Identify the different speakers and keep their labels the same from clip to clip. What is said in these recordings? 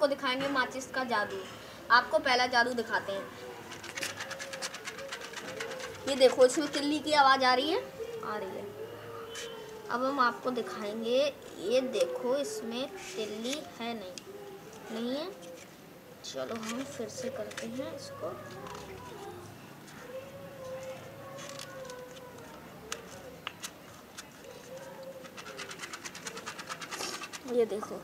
Speaker 1: आपको दिखाएंगे माचिस का जादू। आपको पहला जादू दिखाते हैं। ये देखो, इसमें तिल्ली की आवाज़ आ रही है, आ रही है। अब हम आपको दिखाएंगे, ये देखो इसमें तिल्ली है, नहीं है। चलो हम फिर से करते हैं इसको। ये देखो,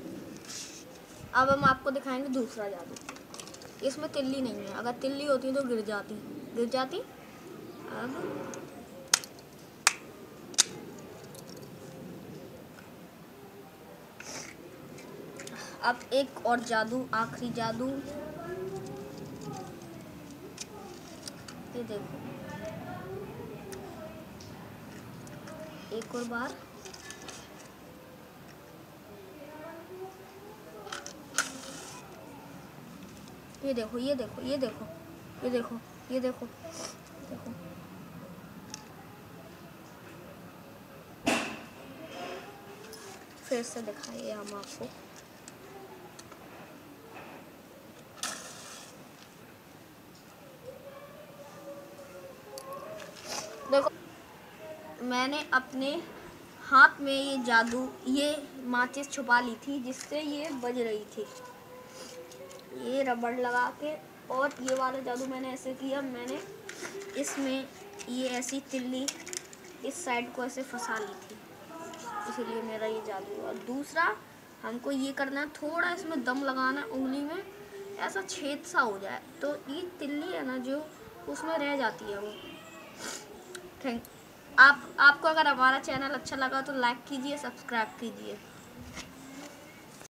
Speaker 1: अब हम आपको दिखाएंगे दूसरा जादू। इसमें तिल्ली नहीं है, अगर तिल्ली होती तो गिर जाती। अब एक और जादू, आखिरी जादू। ये देखो, एक और बार। ये देखो, ये देखो, ये देखो, ये देखो, ये देखो, देखो। फिर से दिखाइए हम आपको। देखो, मैंने अपने हाथ में ये माचिस छुपा ली थी, जिससे ये बज रही थी। ये रबड़ लगा के, और ये वाला जादू मैंने ऐसे किया, मैंने इसमें ये ऐसी तिल्ली इस साइड को ऐसे फंसा ली थी, इसलिए मेरा ये जादू। और दूसरा हमको ये करना है, थोड़ा इसमें दम लगाना, उंगली में ऐसा छेद सा हो जाए, तो ये तिल्ली है ना जो उसमें रह जाती है वो। आपको अगर हमारा चैनल अच्छा लगा तो लाइक कीजिए, सब्सक्राइब कीजिए।